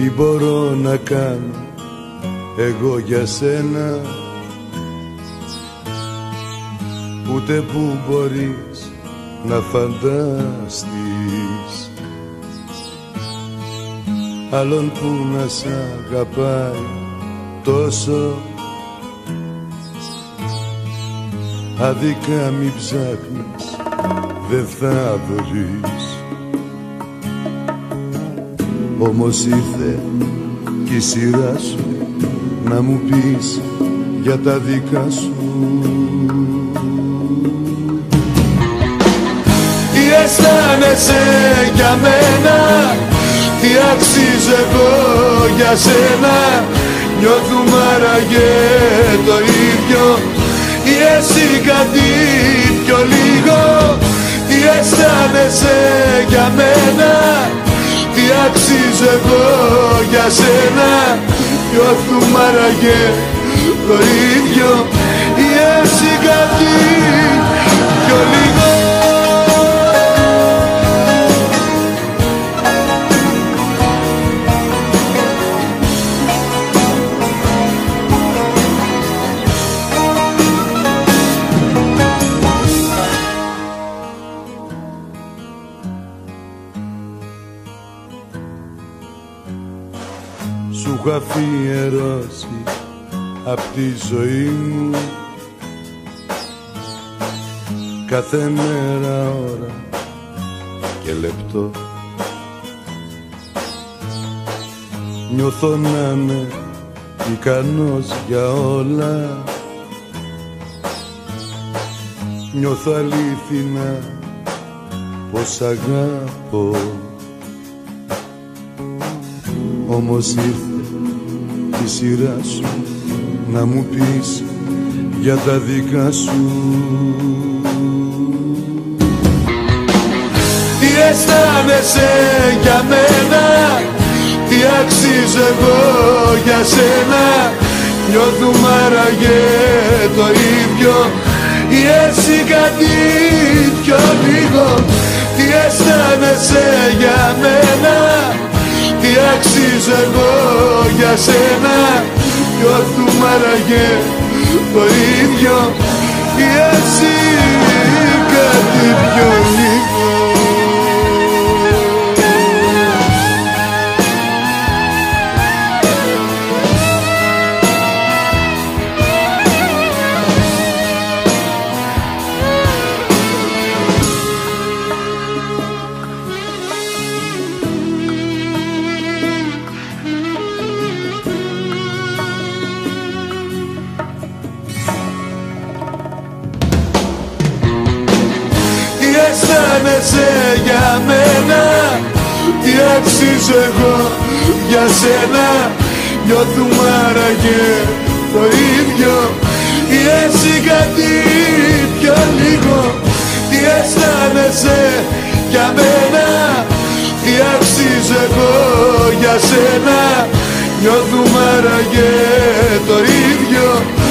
Τι μπορώ να κάνω εγώ για σένα, ούτε που μπορείς να φανταστείς άλλον που να σ' αγαπάει τόσο. Άδικα μη ψάχνεις, δεν θα βρεις. Όμως ήρθε κι η σειρά σου να μου πεις για τα δικά σου. Τι αισθάνεσαι για μένα, τι αξίζω εγώ για σένα. Νιώθουμε άραγε το ίδιο ή εσύ κάτι πιο λίγο. Τι αισθάνεσαι για μένα, τι αξίζω εγώ για σένα. Νιώθουμε άραγε το ίδιο ή εσύ κάτι πιο λίγο. Σου έχω αφιερώσει απ' τη ζωή μου κάθε μέρα, ώρα και λεπτό. Νιώθω να είμαι ικανός για όλα. Νιώθω αλήθινα πως αγαπώ. Όμως ήρθε η σειρά σου να μου πεις για τα δικά σου. Τι αισθάνεσαι για μένα, τι αξίζω εγώ για σένα. Νιώθουμε άραγε το ίδιο ή εσύ κάτι πιο λίγο. Τι αισθάνεσαι για μένα, τι αξίζω εγώ για σένα. Νιώθουμε άραγε το ίδιο ή εσύ κάτι πιο λίγο. Αισθάνεσαι για μένα, τι αξίζω εγώ για σένα. Νιώθουμε άραγε το ίδιο ή εσύ κάτι πιο λίγο. Τι αισθάνεσαι για μένα, τι αξίζω εγώ για σένα. Νιώθουμε άραγε το ίδιο